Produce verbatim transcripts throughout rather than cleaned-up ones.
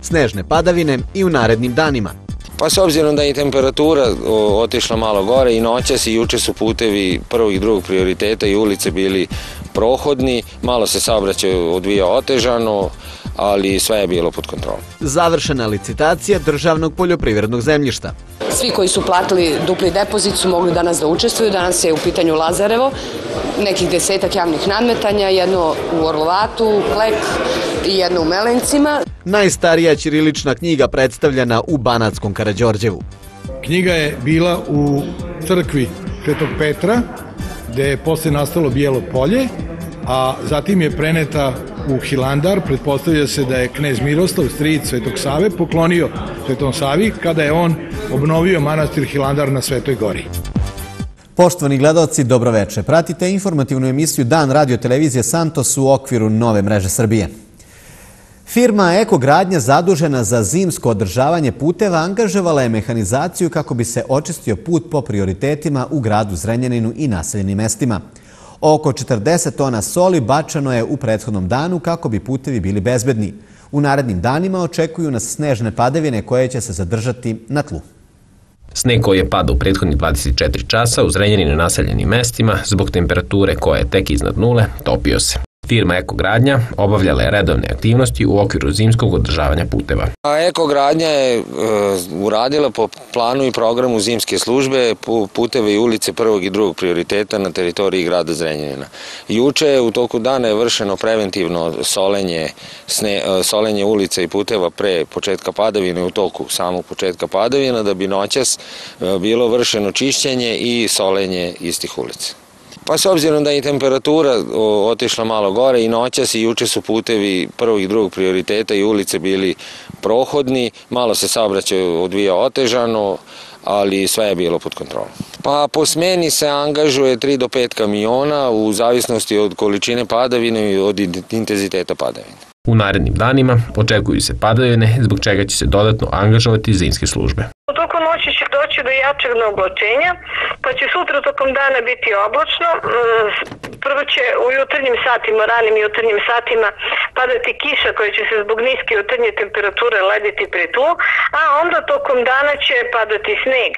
snežne padavine i u narednim danima. Pa s obzirom da je temperatura otišla malo gore i noćas i juče su putevi prvog i drugog prioriteta i ulice bili prohodni, malo se saobraćaj odvijao otežano, ali sve je bilo pod kontrolom. Završena licitacija državnog poljoprivrednog zemljišta. Svi koji su platili dupli depozit su mogli danas da učestvuju. Danas je u pitanju Lazarevo, nekih desetak javnih nadmetanja, jedno u Orlovatu, Klek i jedno u Melencima. Najstarija ćirilična knjiga predstavljena u Banatskom Karađorđevu. Knjiga je bila u crkvi Svetog Petra, gde je posle nastalo Bijelo polje, a zatim je preneta u Hilandar. Pretpostavlja se da je knez Miroslav, stric Svetog Save, poklonio Svetom Savi kada je on obnovio manastir Hilandar na Svetoj gori. Poštovani gledaoci, dobroveče. Pratite informativnu emisiju Dan radio televizije Santos u okviru Nove mreže Srbije. Firma Ekogradnja zadužena za zimsko održavanje puteva angažovala je mehanizaciju kako bi se očistio put po prioritetima u gradu Zrenjaninu i naseljenim mestima. Oko četrdeset tona soli bačano je u prethodnom danu kako bi putevi bili bezbedni. U narednim danima očekuju nas snežne padavine koje će se zadržati na tlu. Sneg koji je padao u prethodnih dvadeset četiri časa u Zrenjaninu i naseljenim mestima zbog temperature koja je tek iznad nule topio se. Firma Ekogradnja obavljala je redovne aktivnosti u okviru zimskog održavanja puteva. Ekogradnja je uradila po planu i programu zimske službe puteve i ulice prvog i drugog prioriteta na teritoriji grada Zrenjanina. Juče u toku dana je vršeno preventivno solenje, solenje ulica i puteva pre početka padavine u toku samog početka padavina, da bi noćas bilo vršeno čišćenje i solenje istih ulica. Pa s obzirom da je temperatura otišla malo gore i noćas i juče su putevi prvog i drugog prioriteta i ulice bili prohodni, malo se saobraćaj odvijao otežano, ali sve je bilo pod kontrolom. Pa po smeni se angažuje tri do pet kamiona u zavisnosti od količine padavine i od intenziteta padavine. U narednim danima očekuju se padavine, zbog čega će se dodatno angažovati zimske službe. U toku noći će doći do jačeg naoblačenja, pa će sutra tokom dana biti oblačno. Prvo će u jutarnjim satima, ranim jutarnjim satima padati kiša koja će se zbog niske jutarnje temperature lediti pri tlu, a onda tokom dana će padati sneg.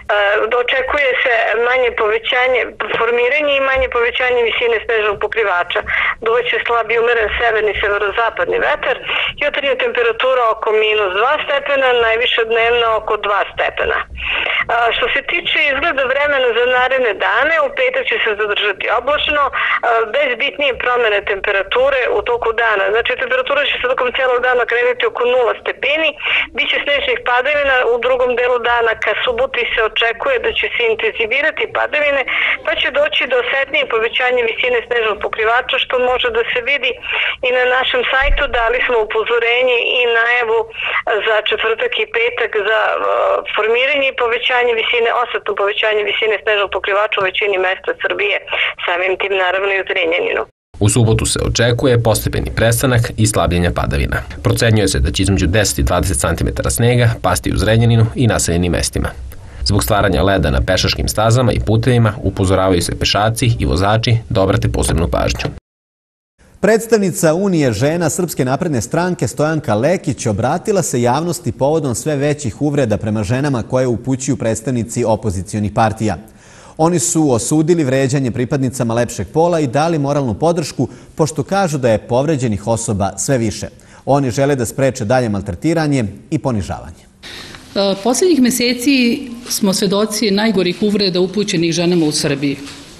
Očekuje se manje povećanje, formiranje i manje povećanje visine snežnog pokrivača. Duvaće slab i umeren severni severozapadni vetar, jutarnja temperatura oko minus dva stepena, najviše dnevno oko dva stepena. Što se tiče izgleda vremena za naredne dane, u petak će se zadržati oblačno, bez bitnije promene temperature u toku dana. Znači, temperatura će se tokom celog dana kretati oko nula stepeni, biće snežnih padavina u drugom delu dana, ka suboти se očekuje da će se intenzivirati padavine, pa će doći do osetnije povećanje visine snežnog pokrivača, što može da se vidi i na našem sajtu. Dali smo upozorenje i najavu za četvrtak i petak za formiranje i povećanje visine, osetno povećanje visine snežnog pokrivača u većini mesta Srbije, samim tim naravno i u Zrenjaninu. U subotu se očekuje postepeni prestanak i slabljenja padavina. Procenjuje se da će između deset i dvadeset centimetara snega pasti u Zrenjaninu i naseljenim mestima. Zbog stvaranja leda na pešačkim stazama i putevima upozoravaju se pešaci i vozači da obrate posebnu pažnju. Predstavnica Unije žena Srpske napredne stranke Stojanka Lekić obratila se javnosti povodom sve većih uvreda prema ženama koje upućuju predstavnici opozicionih partija. Oni su osudili vređanje pripadnicama lepšeg pola i dali moralnu podršku, pošto kažu da je povređenih osoba sve više. Oni žele da spreče dalje maltretiranje i ponižavanje. Poslednjih meseci smo svedoci najgorih uvreda upućenih ženama u Srbiji.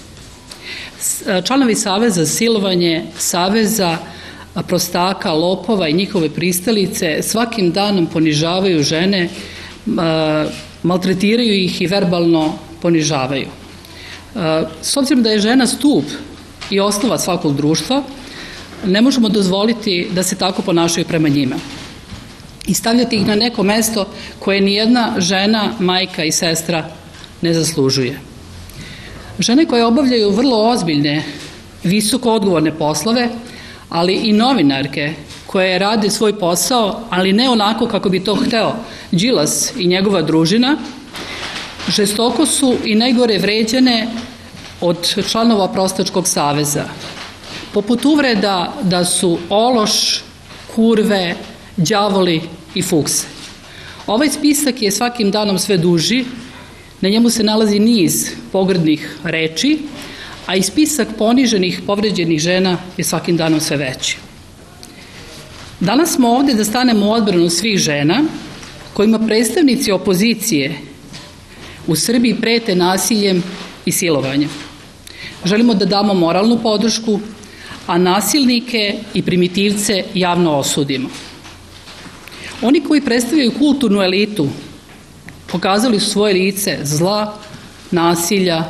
Članovi Saveza za silovanje, Saveza prostaka, lopova i njihove pristalice svakim danom ponižavaju žene, maltretiraju ih i verbalno ponižavaju. S obzirom da je žena stup i osnova svakog društva, ne možemo dozvoliti da se tako ponašaju prema njima i stavljati ih na neko mesto koje nijedna žena, majka i sestra ne zaslužuje. Žene koje obavljaju vrlo ozbiljne, visoko odgovorne poslove, ali i novinarke koje rade svoj posao, ali ne onako kako bi to hteo Đilas i njegova družina, žestoko su i najgore vređane od članova Prostačkog saveza. Poput uvreda da su ološ, kurve, đavoli i fukse. Ovaj spisak je svakim danom sve duži, na njemu se nalazi niz pogrdnih reči, a i spisak poniženih, povređenih žena je svakim danom sve veći. Danas smo ovde da stanemo u odbranu svih žena kojima predstavnici opozicije u Srbiji prete nasiljem i silovanjem. Želimo da damo moralnu podršku, a nasilnike i primitivce javno osudimo. Oni koji predstavljaju kulturnu elitu pokazali su svoje lice zla, nasilja,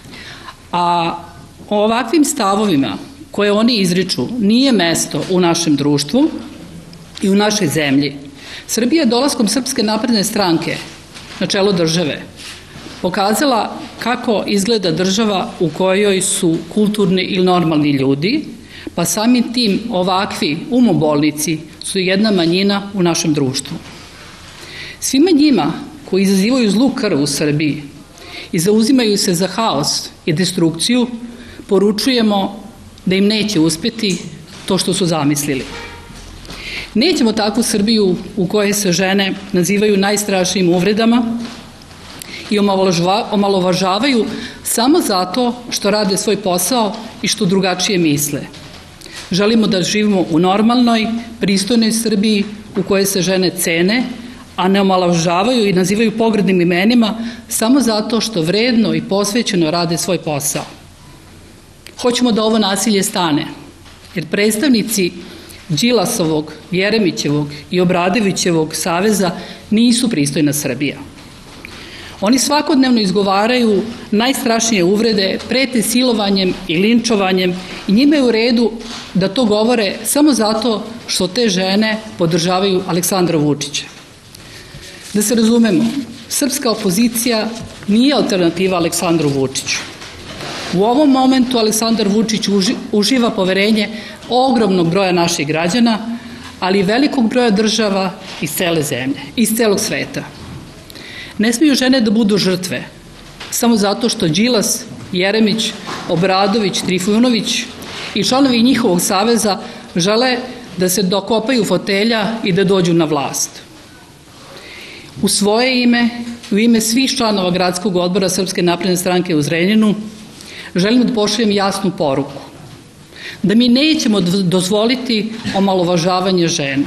a o ovakvim stavovima koje oni izriču nije mesto u našem društvu i u našoj zemlji. Srbija je dolaskom Srpske napredne stranke na čelo države pokazala kako izgleda država u kojoj su kulturni ili normalni ljudi, pa samim tim ovakvi umobolnici su jedna manjina u našem društvu. Svima njima koji izazivaju zlu krv u Srbiji i zauzimaju se za haos i destrukciju, poručujemo da im neće uspeti to što su zamislili. Nećemo takvu Srbiju u kojoj se žene nazivaju najstrašnijim uvredama i omalovažavaju samo zato što rade svoj posao i što drugačije misle. Želimo da živimo u normalnoj, pristojnoj Srbiji u kojoj se žene cene, a ne omalovažavaju i nazivaju pogrdnim imenima samo zato što vredno i posvećeno rade svoj posao. Hoćemo da ovo nasilje stane, jer predstavnici Đilasovog, Jeremićevog i Obradovićevog saveza nisu pristojna Srbija. Oni svakodnevno izgovaraju najstrašnije uvrede, prete silovanjem i linčovanjem i njima je u redu da to govore samo zato što te žene podržavaju Aleksandra Vučića. Da se razumemo, srpska opozicija nije alternativa Aleksandru Vučiću. U ovom momentu Aleksandar Vučić uživa poverenje ogromnog broja naših građana, ali i velikog broja država iz cele zemlje, iz celog sveta. Ne smiju žene da budu žrtve, samo zato što Đilas, Jeremić, Obradović, Trifunović i članovi njihovog saveza žele da se dokopaju fotelja i da dođu na vlast. U svoje ime, u ime svih članova Gradskog odbora Srpske napredne stranke u Zrenjaninu, želim da pošaljem jasnu poruku, da mi nećemo dozvoliti omalovažavanje žena.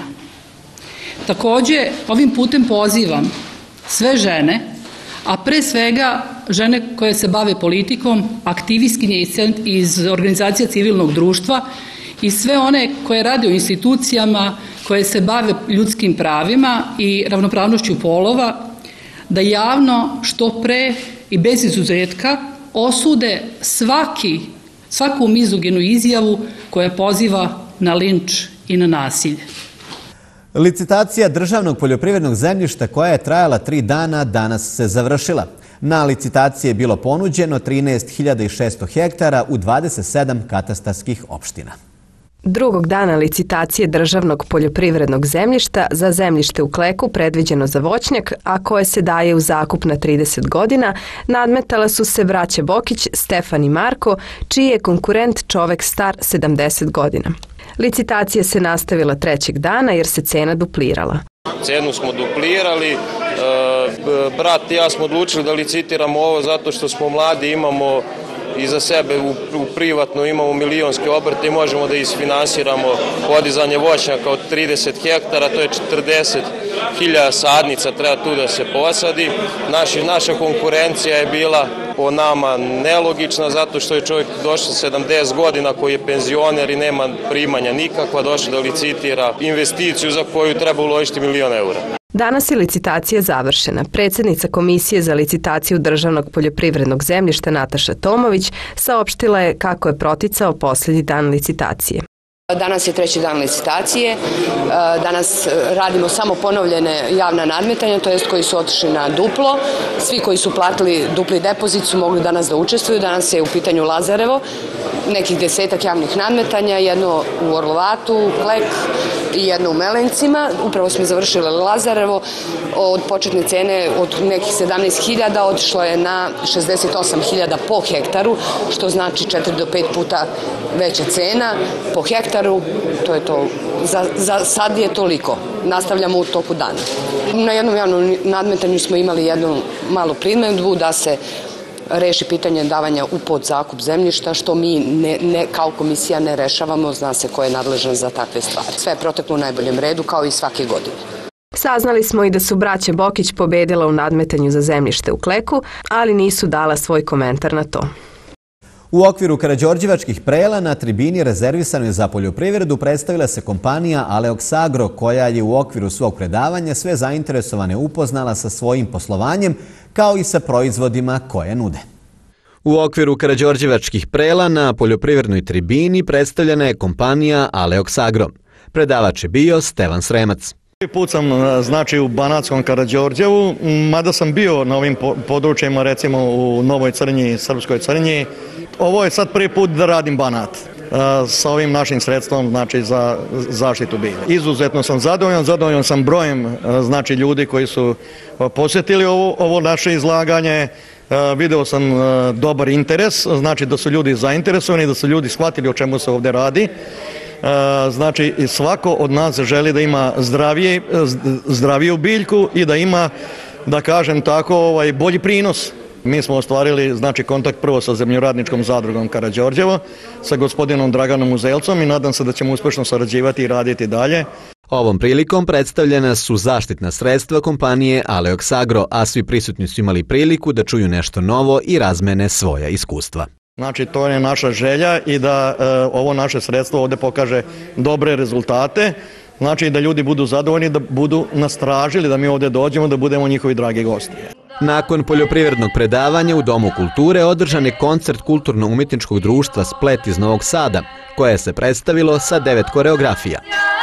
Takođe, ovim putem pozivam sve žene, a pre svega žene koje se bave politikom, aktivistkinje iz organizacija civilnog društva i sve one koje rade u institucijama, koje se bave ljudskim pravima i ravnopravnošću polova, da javno, što pre i bez izuzetka osude svaki, svaku mizoginu izjavu koja poziva na linč i na nasilje. Licitacija državnog poljoprivrednog zemljišta koja je trajala tri dana danas se završila. Na licitaciji je bilo ponuđeno trinaest hiljada šesto hektara u dvadeset sedam katastarskih opština. Drugog dana licitacije državnog poljoprivrednog zemljišta za zemljište u Kleku predviđeno za voćnjak, a koje se daje u zakup na trideset godina, nadmetala su se braća Bokić, Stefan i Marko, čiji je konkurent čovek star sedamdeset godina. Licitacija se nastavila trećeg dana jer se cena duplirala. Cenu smo duplirali, brat i ja smo odlučili da licitiramo ovo zato što smo mladi, imamo iza sebe u, u privatno imamo milionske obrte i možemo da isfinansiramo podizanje voćnjaka od trideset hektara, to je četrdeset hiljada sadnica, treba tu da se posadi. Naši, naša konkurencija je bila po nama nelogična zato što je čovjek došao sedamdeset godina koji je penzioner i nema primanja nikakva, došao da licitira investiciju za koju treba uložiti milion eura. Danas je licitacija završena. Predsednica Komisije za licitaciju državnog poljoprivrednog zemljišta Nataša Tomović saopštila je kako je proticao poslednji dan licitacije. Danas je treći dan licitacije, danas radimo samo ponovljene javna nadmetanja, to jest koji su otišli na duplo. Svi koji su platili dupli depozit su mogli danas da učestvuju, danas je u pitanju Lazarevo, nekih desetak javnih nadmetanja, jedno u Orlovatu, Klek i jedno u Melencima. Upravo smo završili Lazarevo, od početne cene od nekih sedamnaest hiljada otišlo je na šezdeset osam hiljada po hektaru, što znači četiri do pet puta veća cena po hektaru. To je to, za, za sad je toliko. nastavljamo u toku dana. Na jednom javnom nadmetanju smo imali jednu malu primedbu da se reši pitanje davanja u podzakup zemljišta, što mi ne, ne, kao komisija ne rešavamo, zna se ko je nadležan za takve stvari. Sve je proteklo u najboljem redu, kao i svake godine. Saznali smo i da su braća Bokić pobedila u nadmetanju za zemljište u Kleku, ali nisu dala svoj komentar na to. U okviru Karađorđevačkih prela na tribini rezervisanoj za poljoprivredu predstavila se kompanija Aleox Agro, koja je u okviru svog predavanja sve zainteresovane upoznala sa svojim poslovanjem, kao i sa proizvodima koje nude. U okviru Karađorđevačkih prela na poljoprivrednoj tribini predstavljena je kompanija Aleox Agro. Predavač je bio Stevan Sremac. Prvi put sam znači u Banatskom Karađorđevu, mada sam bio na ovim područjima, recimo u Novoj Crnji, Srpskoj Crnji. Ovo je sad prvi put da radim Banat sa ovim našim sredstvom, znači za zaštitu bilja. Izuzetno sam zadovoljan, zadovoljan sam brojem znači ljudi koji su posjetili ovo, ovo naše izlaganje. Video sam dobar interes, znači da su ljudi zainteresovani, da su ljudi shvatili o čemu se ovdje radi. Znači svako od nas želi da ima zdravije, zdraviju biljku i da ima, da kažem tako, ovaj, bolji prinos. Mi smo ostvarili znači kontakt prvo sa Zemljoradničkom zadrugom Karađorđevo, sa gospodinom Draganom Uzelcom i nadam se da ćemo uspešno sarađivati i raditi dalje. Ovom prilikom predstavljena su zaštitna sredstva kompanije Aleox Agro, a svi prisutni su imali priliku da čuju nešto novo i razmene svoja iskustva. Znači to je naša želja i da e, ovo naše sredstvo ovdje pokaže dobre rezultate, znači da ljudi budu zadovoljni, da budu nastražili da mi ovdje dođemo, da budemo njihovi dragi gosti. Nakon poljoprivrednog predavanja u Domu kulture održan je koncert Kulturno-umjetničkog društva Splet iz Novog Sada, koje se predstavilo sa devet koreografija.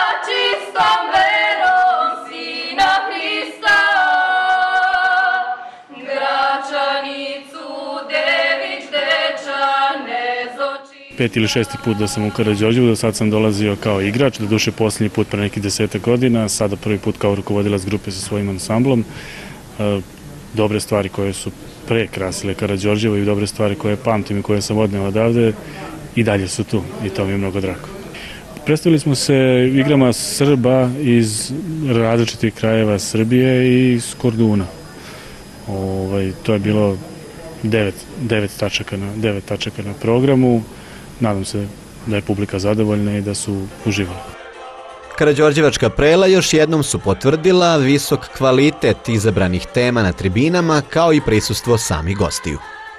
Peti ili šesti put da sam u Karađorđevu, do sad sam dolazio kao igrač, do duše posljednji put pre nekih desetak godina, sada prvi put kao rukovodilac grupe sa svojim ansamblom. Dobre stvari koje su prekrasile Karađorđevo i dobre stvari koje pamtim i koje sam odneo odavde i dalje su tu i to mi je mnogo drago. Predstavili smo se igrama Srba iz različitih krajeva Srbije i iz Korduna. Ovaj, to je bilo devet, devet, tačaka na, devet tačaka na programu. Nadam se da je publika zadovoljna i da su uživali. Karađorđevačka prela još jednom su potvrdila visok kvalitet izabranih tema na tribinama, kao i prisustvo samih gostiju.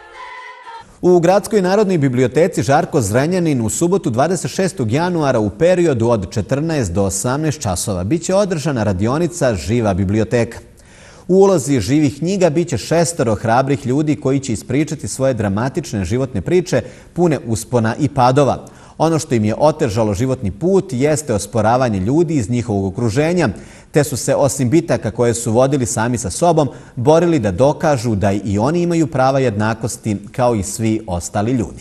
U Gradskoj narodnoj biblioteci Žarko Zrenjanin u subotu dvadeset šestog januara u periodu od četrnaest do osamnaest časova biće održana radionica Živa biblioteka. U ulozi živih knjiga biće šestoro hrabrih ljudi koji će ispričati svoje dramatične životne priče pune uspona i padova. Ono što im je otežalo životni put jeste osporavanje ljudi iz njihovog okruženja, te su se osim bitaka koje su vodili sami sa sobom, borili da dokažu da i oni imaju prava jednakosti kao i svi ostali ljudi.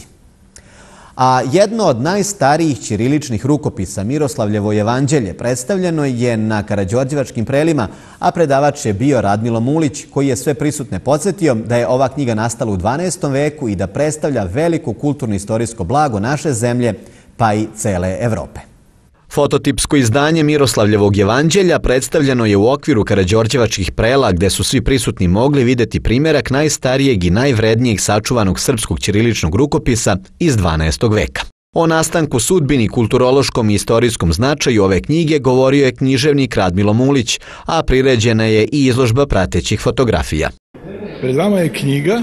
A jedno od najstarijih ćiriličnih rukopisa, Miroslavljevo jevanđelje, predstavljeno je na Karađorđevačkim prelima, a predavač je bio Radmilo Mulić, koji je sve prisutne podsjetio da je ova knjiga nastala u dvanaestom veku i da predstavlja veliko kulturno-istorijsko blago naše zemlje, pa i cele Evrope. Fototipsko izdanje Miroslavljevog jevanđelja predstavljeno je u okviru Karađorđevačkih prela, gde su svi prisutni mogli videti primjerak najstarijeg i najvrednijeg sačuvanog srpskog ćiriličnog rukopisa iz dvanaestog veka. O nastanku, sudbini, kulturološkom i istorijskom značaju ove knjige govorio je književnik Radmilo Mulić, a priređena je i izložba pratećih fotografija. Pred vama je knjiga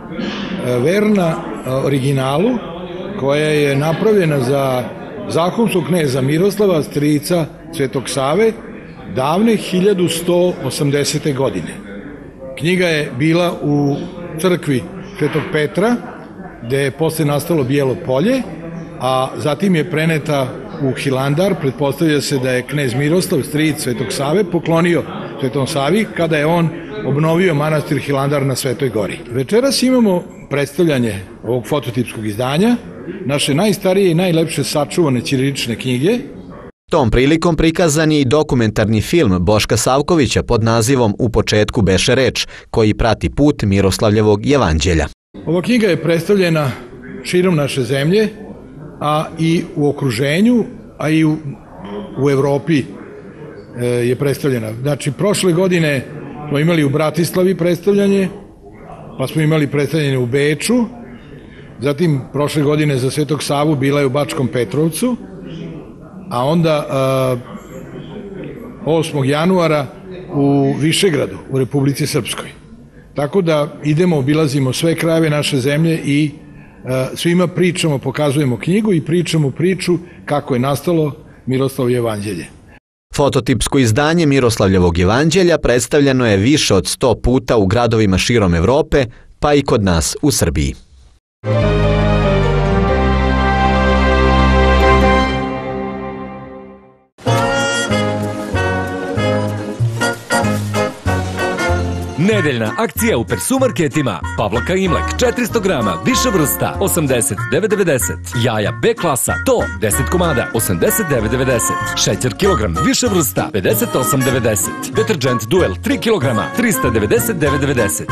verna originalu, koja je napravljena za zakonskog kneza Miroslava, strica Svetog Save, davne hiljadu sto osamdesete. godine. Knjiga je bila u crkvi Svetog Petra, gde je posle nastalo Bijelo polje, a zatim je preneta u Hilandar. Pretpostavlja se da je knez Miroslav, stric Svetog Save, poklonio Svetom Savi kada je on obnovio manastir Hilandar na Svetoj gori. Večeras imamo predstavljanje ovog fototipskog izdanja, naše najstarije i najlepše sačuvane ćirilične knjige. Tom prilikom prikazan je i dokumentarni film Boška Savkovića pod nazivom U početku beše reč, koji prati put Miroslavljevog jevanđelja. Ova knjiga je predstavljena širom naše zemlje, a i u okruženju, a i u, u Evropi je predstavljena. Znači, prošle godine smo imali u Bratislavi predstavljanje, pa smo imali predstavljanje u Beču, zatim prošle godine za Svetog Savu bila je u Bačkom Petrovcu, a onda osmog januara u Višegradu, u Republici Srpskoj. Tako da idemo, obilazimo sve krajeve naše zemlje i svima pričamo, pokazujemo knjigu i pričamo priču kako je nastalo Miroslavljevo jevanđelje. Fototipsko izdanje Miroslavljevog jevanđelja predstavljeno je više od sto puta u gradovima širom Evrope, pa i kod nas u Srbiji. Nedeljna akcija u Persumarketima. Pavlaka Imlek četiristo grama, više vrsta, osamdeset devet devedeset. Jaja B klasa, to deset komada, osamdeset devet devedeset. Šećer kilogram, više vrsta, pedeset osam devedeset. Deterđent Duel tri kilograma, trista devedeset devet devedeset.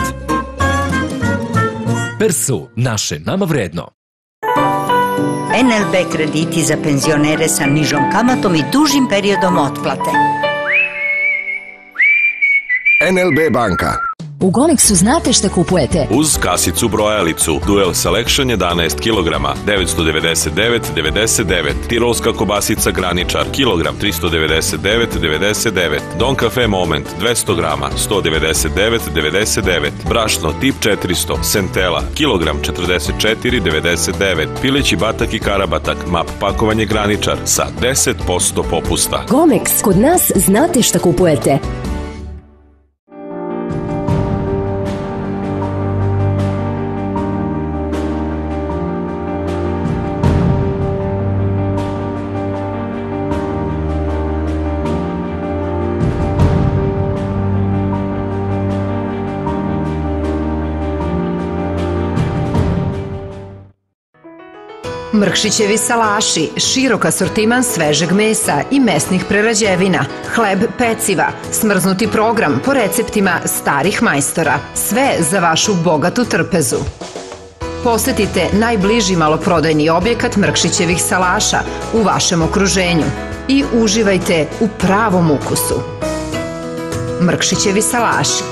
Persu, naše nama vredno. en el be krediti za penzionere sa nižom kamatom i dužim periodom otplate. en el be banka. U Gomexu znate šta kupujete? Uz kasicu brojalicu Duel Selection jedanaest kilograma, devetsto devedeset devet devedeset devet. Tirolska kobasica Graničar, kilogram, tristo devedeset devet devedeset devet. Don Cafe Moment, dvesta grama, sto devedeset devet devedeset devet. Brašno tip četiristo, Sentela, kilogram, četrdeset četiri devedeset devet. Pileći batak i karabatak, map pakovanje Graničar sa deset posto popusta. Gomex, kod nas znate šta kupujete. Mrkšićevi salaši, širok asortiman svežeg mesa i mesnih prerađevina, hleb, peciva, smrznuti program po receptima starih majstora. Sve za vašu bogatu trpezu. Posetite najbliži maloprodajni objekat Mrkšićevih salaša u vašem okruženju i uživajte u pravom ukusu. Mrkšićevi salaši.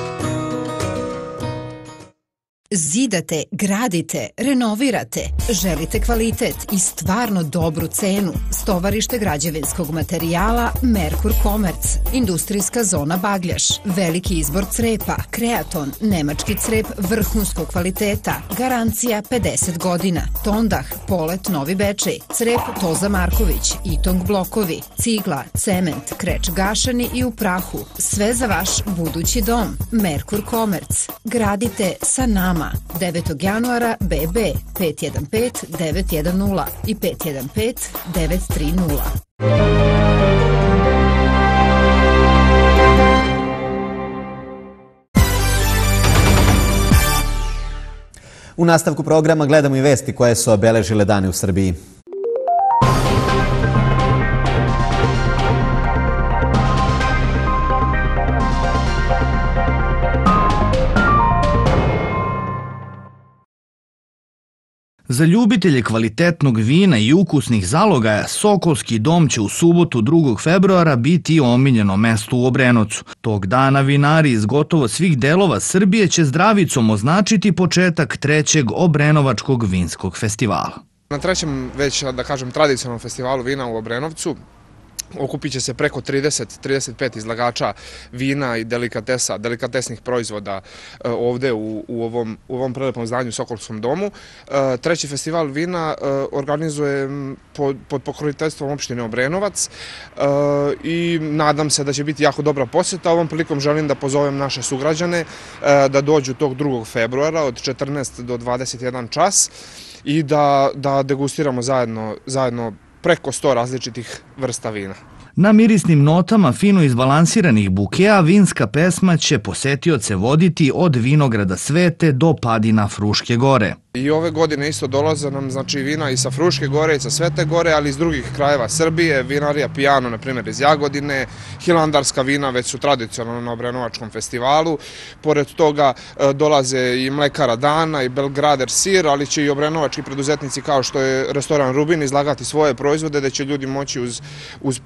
Zidate, gradite, renovirate, želite kvalitet i stvarno dobru cenu. Stovarište građevinskog materijala Merkur Komerc, industrijska zona Bagljaš, veliki izbor crepa, Kreaton, nemački crep vrhunskog kvaliteta, garancija pedeset godina, Tondah, Polet, Novi Bečej, crep Toza Marković, Itong blokovi, cigla, cement, kreč gašani i u prahu, sve za vaš budući dom. Merkur Komerc, gradite sa nama. devetog januara B B pet jedan pet devet jedan nula i pet jedan pet devet tri nula. U nastavku programa gledamo i vesti koje su obeležile dane u Srbiji. Za ljubitelje kvalitetnog vina i ukusnih zalogaja, Sokolski dom će u subotu drugog februara biti omiljeno mesto u Obrenovcu. Tog dana vinari iz gotovo svih delova Srbije će zdravicom označiti početak trećeg Obrenovačkog vinskog festivala. Na trećem, već da kažem, tradicionalnom festivalu vina u Obrenovcu okupit će se preko trideset do trideset pet izlagača vina i delikatesa, delikatesnih proizvoda ovde u, u, ovom, u ovom prelepom zdanju u Sokolskom domu. Treći festival vina organizuje pod, pod pokroviteljstvom opštine Obrenovac i nadam se da će biti jako dobra posjeta. Ovom prilikom želim da pozovem naše sugrađane da dođu tog drugog februara od četrnaest do dvadeset jedan čas i da, da degustiramo zajedno, zajedno preko sto različitih vrsta vina. Na mirisnim notama fino izbalansiranih bukea vinska pesma će posetioce voditi od vinograda Svete do padina Fruške gore. I ove godine isto dolaze nam znači vina i sa Fruške gore i sa Svete gore, ali iz drugih krajeva Srbije, vinarija Pijano, na primjer iz Jagodine, hilandarska vina već su tradicionalno na Obrenovačkom festivalu. Pored toga dolaze i Mlekara Dana i Belgrader sir, ali će i obrenovački preduzetnici kao što je restoran Rubin izlagati svoje proizvode, da će ljudi moći uz, uz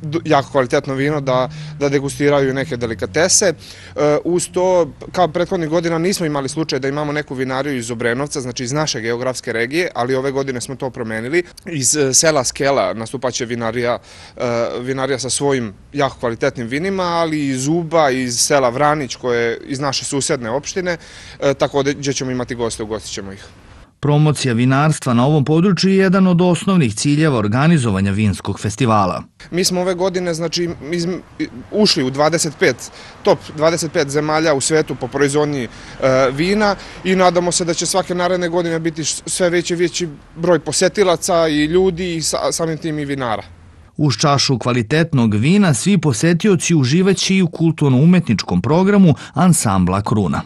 jako kvalitetno vino, da, da degustiraju neke delikatese. Uz to, kao prethodnih godina nismo imali slučaj da imamo neku vinariju iz Obrenovca, znači iz naše geografske regije, ali ove godine smo to promenili. Iz sela Skela nastupaće vinarija, vinarija sa svojim jako kvalitetnim vinima, ali iz Uba, iz sela Vranić, koje je iz naše susedne opštine, tako da ćemo imati goste, ugostit ćemo ih. Promocija vinarstva na ovom području je jedan od osnovnih ciljeva organizovanja vinskog festivala. Mi smo ove godine znači, ušli u dvadeset pet, top dvadeset pet zemalja u svetu po proizvodnji vina i nadamo se da će svake naredne godine biti sve veći i veći broj posetilaca i ljudi i samim tim i vinara. Uz čašu kvalitetnog vina svi posetioci uživaće i u kulturno-umetničkom programu ansambla Kruna.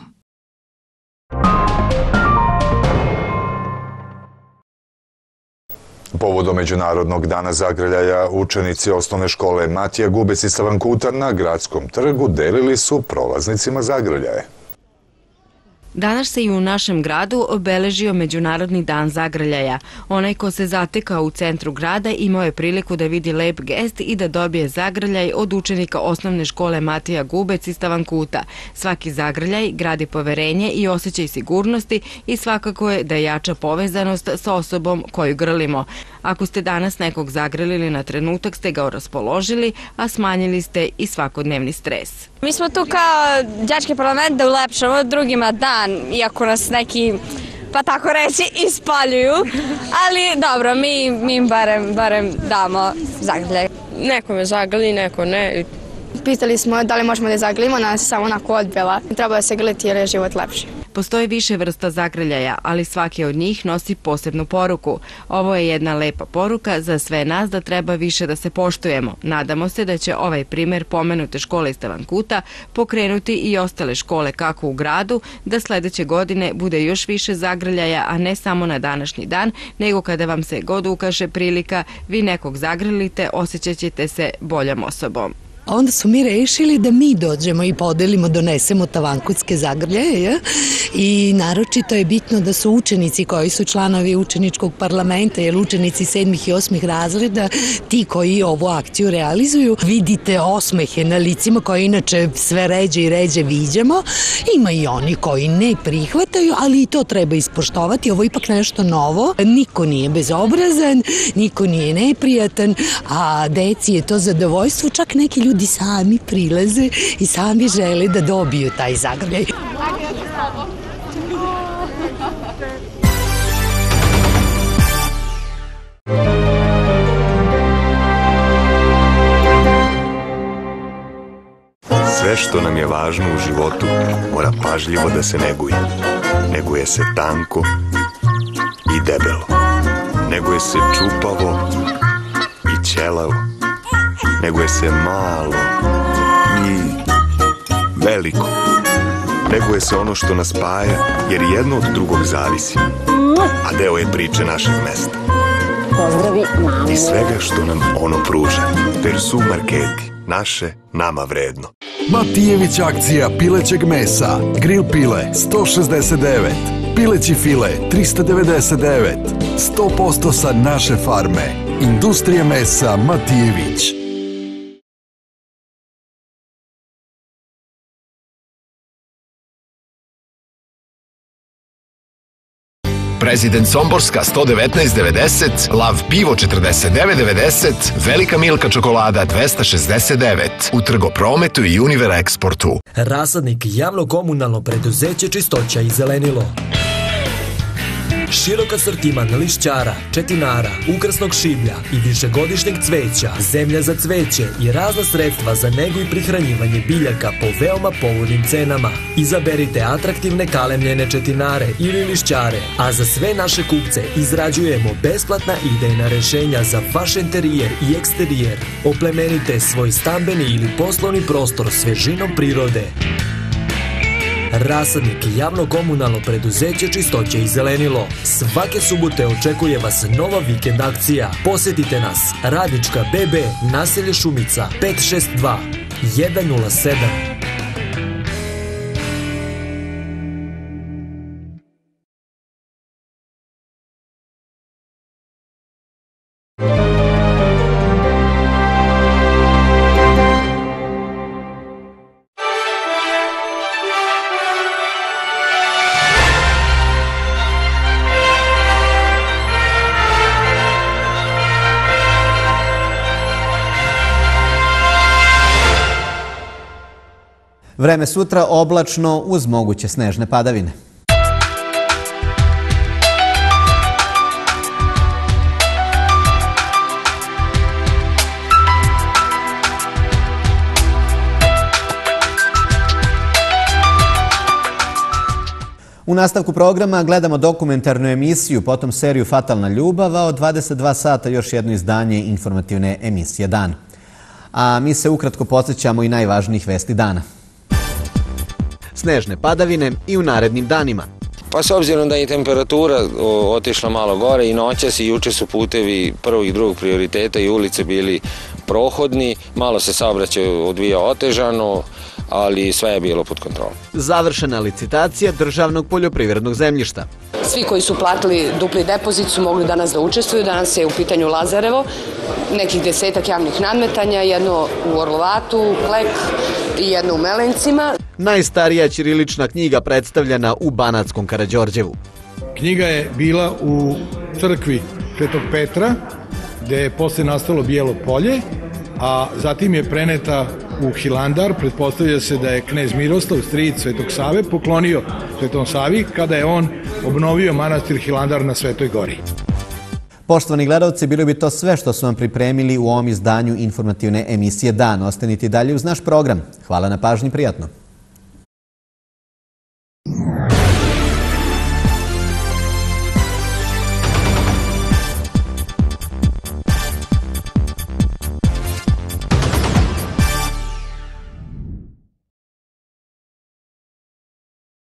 Povodom Međunarodnog dana zagrljaja, učenici osnovne škole Matija Gubec iz Stavankuta na Gradskom trgu delili su prolaznicima zagrljaje. Danas se i u našem gradu obeležio Međunarodni dan zagrljaja. Onaj ko se zatekao u centru grada imao je priliku da vidi lep gest i da dobije zagrljaj od učenika osnovne škole Matija Gubec iz Stavankuta. Svaki zagrljaj gradi poverenje i osjećaj sigurnosti i svakako je da jača povezanost sa osobom koju grlimo. Ako ste danas nekog zagrlili na trenutak, ste ga raspoložili, a smanjili ste i svakodnevni stres. Mi smo tu kao đački parlament da ulepšamo drugima dan, iako nas neki, pa tako reći, ispaljuju, ali dobro, mi, mi im barem, barem damo zagrljaj. Neko me zagrli, neko ne. Pitali smo da li možemo da zagrlimo, nas je samo onako odbila. Treba da se grliti jer je život lepši. Postoji više vrsta zagrljaja, ali svaki od njih nosi posebnu poruku. Ovo je jedna lepa poruka za sve nas da treba više da se poštujemo. Nadamo se da će ovaj primer pomenute škole iz Stavankuta pokrenuti i ostale škole kako u gradu, da sledeće godine bude još više zagrljaja, a ne samo na današnji dan, nego kada vam se god ukaže prilika, vi nekog zagrlite, osjećat ćete se boljom osobom. A onda su mi rešili da mi dođemo i podelimo, donesemo tavankutske zagrljaje i naročito je bitno da su učenici koji su članovi učeničkog parlamenta, jer učenici sedmih i osmih razreda, ti koji ovu akciju realizuju, vidite osmehe na licima koje inače sve ređe i ređe viđamo. Ima i oni koji ne prihvataju, ali i to treba ispoštovati. Ovo je ipak nešto novo. Niko nije bezobrazan, niko nije neprijatan, a deci je to zadovoljstvo, čak neki ljudi ljudi sami prilaze i sami žele da dobiju taj zagrljaj. Sve što nam je važno u životu mora pažljivo da se neguje. Neguje se tanko i debelo. Neguje se čupavo i ćelavo. Neguje se malo i veliko. Neguje se ono što nas spaja, jer jedno od drugog zavisi. A deo je priče našeg mesta. Pozdravi mamu. I svega što nam ono pruža. Persu marketi. Naše, nama vredno. Matijević akcija pilećeg mesa. Grill pile sto šezdeset devet. Pileći file trista devedeset devet. sto posto sa naše farme. Industrija mesa Matijević. Prezident Somborska sto devetnaest devedeset, Lav pivo četrdeset devet devedeset, Velika Milka čokolada dvesta šezdeset devet, u Trgoprometu i Univera Eksportu. Rasadnik javno komunalno preduzeće Čistoća i zelenilo. Širok asortiman lišćara, četinara, ukrasnog šiblja i višegodišnjeg cveća, zemlja za cveće i razna sredstva za negu i prihranjivanje biljaka po veoma povoljnim cenama. Izaberite atraktivne kalemljene četinare ili lišćare, a za sve naše kupce izrađujemo besplatna idejna rešenja za vaš interijer i eksterijer. Oplemenite svoj stambeni ili poslovni prostor svežinom prirode. Rasadnik i javno-komunalno preduzeće Čistoće i zelenilo. Svake subote očekuje vas nova vikend akcija. Posetite nas. Radnička B B, naselje Šumica, pet šest dva jedan nula sedam. Vreme sutra oblačno uz moguće snežne padavine. U nastavku programa gledamo dokumentarnu emisiju, potom seriju Fatalna ljubav, a od dvadeset dva sata još jedno izdanje informativne emisije Dan. A mi se ukratko podsjećamo i najvažnijih vesti dana. Snežne padavine i u narednim danima. Pa s obzirom da je temperatura otišla malo gore i noćas i juče su putevi prvog i drugog prioriteta i ulice bili prohodni, malo se saobraćaj odvija otežano, ali sve je bilo pod kontrolom. Završena licitacija državnog poljoprivrednog zemljišta. Svi koji su platili dupli depozit su mogli danas da učestvuju. Danas je u pitanju Lazarevo, nekih desetak javnih nadmetanja, jedno u Orlovatu, Klek i jedno u Melencima. Najstarija ćirilična knjiga predstavljena u Banatskom Karađorđevu. Knjiga je bila u crkvi Svetog Petra, gde je posle nastalo Bijelo polje, a zatim je preneta u Hilandar. Pretpostavlja se da je knez Miroslav, stric Svetog Save, poklonio Svetom Savi kada je on obnovio manastir Hilandar na Svetoj gori. Poštovani gledalci, bilo bi to sve što su vam pripremili u ovom izdanju informativne emisije Dan. Ostanite dalje uz naš program. Hvala na pažnji, prijatno.